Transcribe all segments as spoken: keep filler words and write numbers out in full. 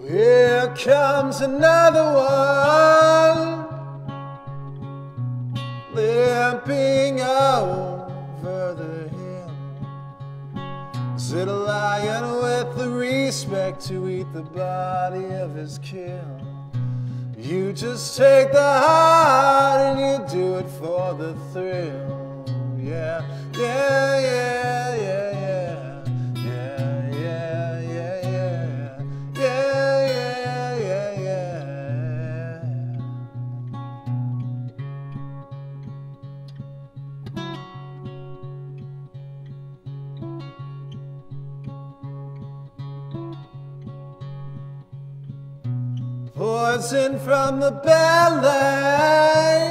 Here comes another one, limping over the hill. Is it a lion with the respect to eat the body of his kill? You just take the heart and you do it for the thrill. Yeah, yeah, yeah, yeah, yeah. Yeah, yeah, yeah, yeah. Yeah, yeah, yeah, yeah. Poison from the belly,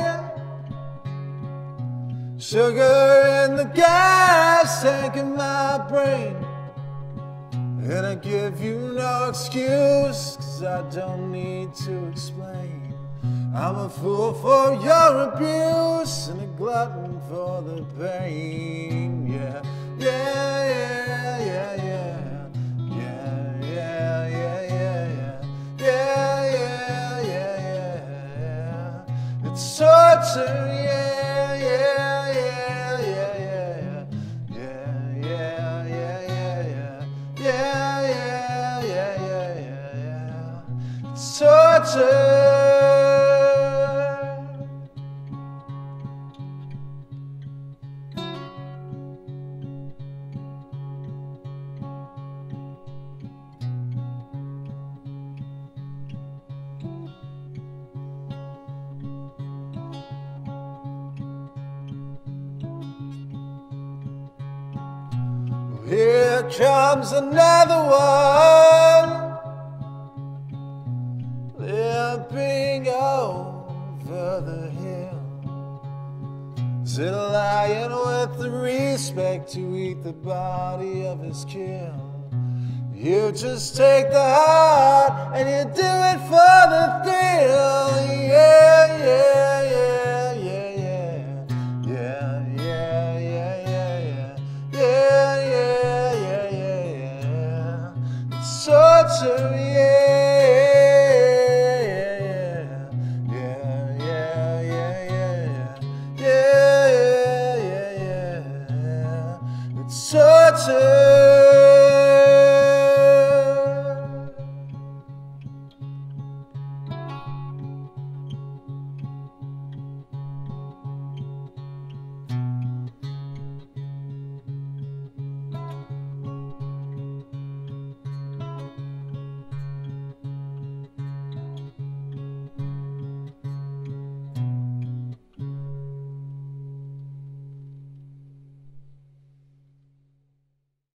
sugar in the gas tank in my brain. And I give you no excuse, 'cause I don't need to explain. I'm a fool for your abuse and a glutton for the pain. Yeah, yeah, yeah, yeah, yeah. Yeah, yeah, yeah, yeah, yeah. Yeah, yeah, yeah, yeah, yeah. It's torture, yeah, yeah, yeah, yeah, yeah. Yeah, yeah, yeah, yeah, yeah. Yeah, yeah, yeah, yeah, yeah, yeah. It's torture. Here comes another one, limping over the hill. Is it a lion with the respect to eat the body of his kill? You just take the heart and you do it for the thrill. Yeah, yeah, yeah.